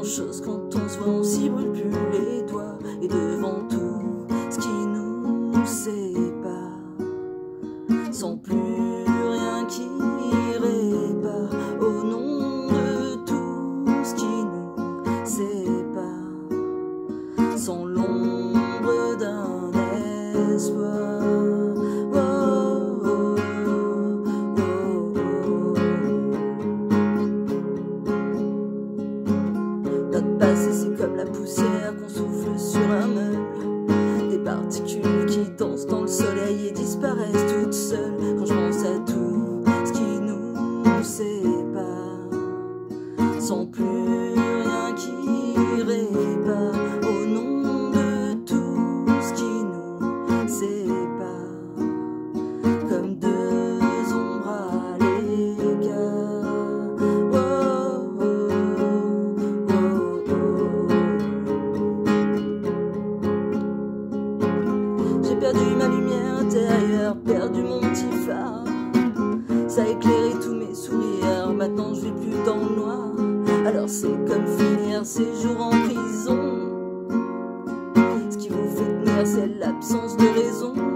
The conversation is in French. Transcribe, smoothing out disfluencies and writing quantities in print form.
chose quand on se voit, on s'y brûle plus les doigts. Et devant tout ce qui nous sépare, sans plus rien qui répare, au nom de tout ce qui nous sépare, sans l'ombre d'un espoir. Oh, oh, oh, oh. Notre passé, c'est comme la poussière qu'on souffle sur un meuble, des particules qui dansent dans le soleil et disparaissent toutes seules. Quand je pense à tout ce qui nous sépare, sans plus rien qui répare, au nom de tout ce qui nous sépare, comme deux ombres à l'écart. Oh, oh, oh, oh. J'ai perdu ma lumière intérieure, perdu mon petit phare. Ça a éclairé tous mes sourires, maintenant je vis plus dans le noir. Alors c'est comme finir ces jours en prison. Ce qui vous fait tenir, c'est l'absence de raison.